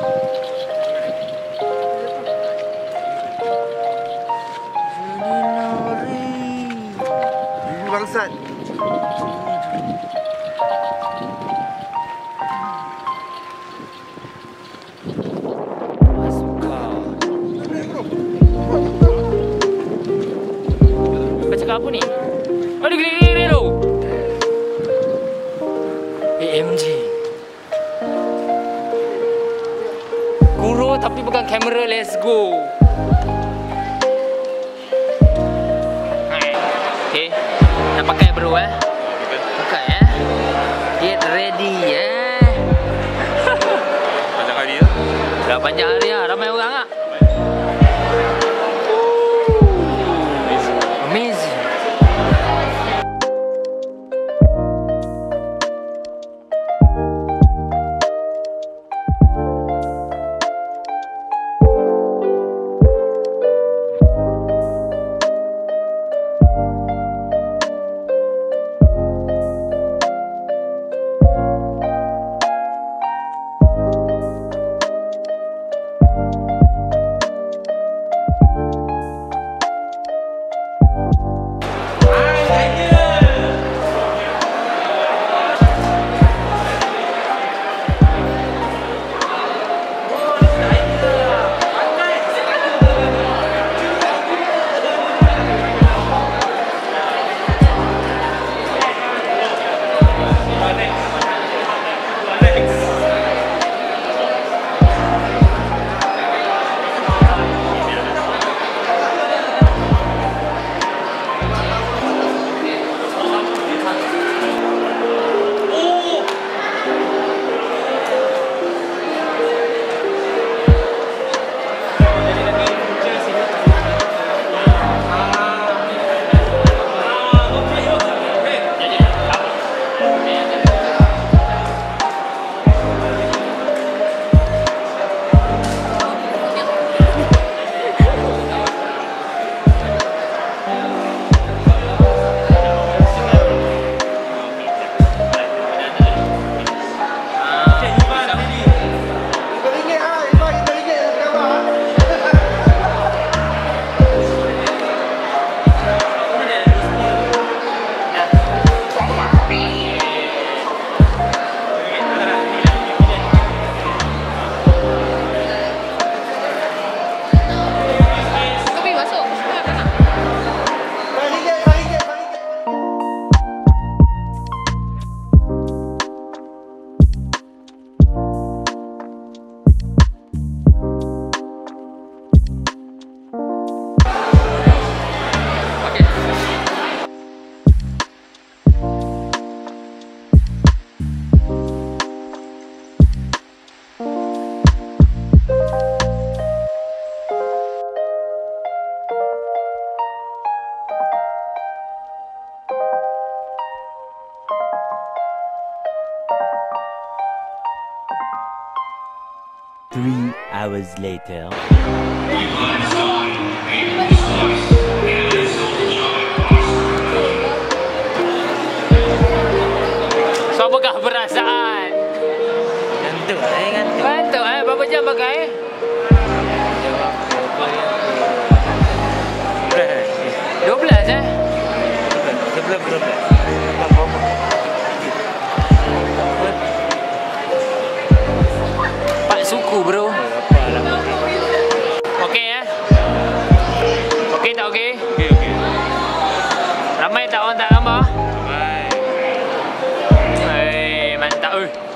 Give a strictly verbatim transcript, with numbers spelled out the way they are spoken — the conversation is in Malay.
Bangsat. Baca apa ni? Aduh, gini-gini tu. A M G. Guru tapi pegang kamera, let's go. Okay, nak pakai bro eh? Pakai eh? Get ready eh? Panjang hari ya? Dah panjang hari lah, ramai orang ah. Amazing. Three hours later. So, apakah perasaan? Ngantuk eh, ngantuk. Ngantuk eh? Berapa jam pakai? dua belas eh? Sebelah berapa? Pak suku bro. Okey eh? Okey tak okey? Okey, okey. Ramai tak orang tak gambar? Ramai. Hei, mantap. Ui.